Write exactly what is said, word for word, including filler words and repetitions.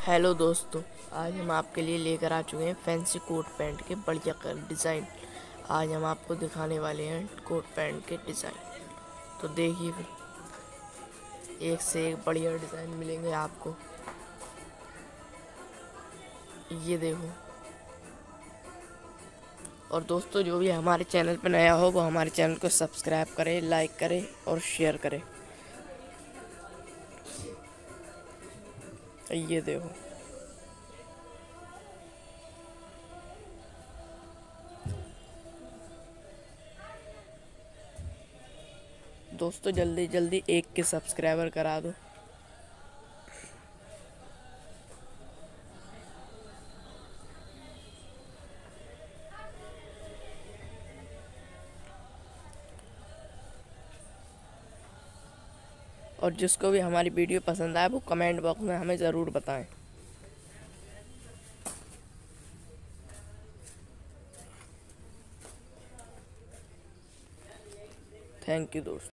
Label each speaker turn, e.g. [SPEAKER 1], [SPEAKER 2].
[SPEAKER 1] Hello दोस्तों, आज हम आपके लिए लेकर आ चुके हैं फैंसी कोट पैंट के बढ़िया कर डिज़ाइन। आज हम आपको दिखाने वाले हैं कोट पैंट के डिज़ाइन। तो देखिए, फिर एक से एक बढ़िया डिज़ाइन मिलेंगे आपको। ये देखो। और दोस्तों, जो भी हमारे चैनल पर नया हो वो हमारे चैनल को सब्सक्राइब करे, लाइक करे और शेयर करे। ये देखो दोस्तों, जल्दी जल्दी एक के सब्सक्राइबर करा दो। और जिसको भी हमारी वीडियो पसंद आए वो कमेंट बॉक्स में हमें ज़रूर बताएं। थैंक यू दोस्तों।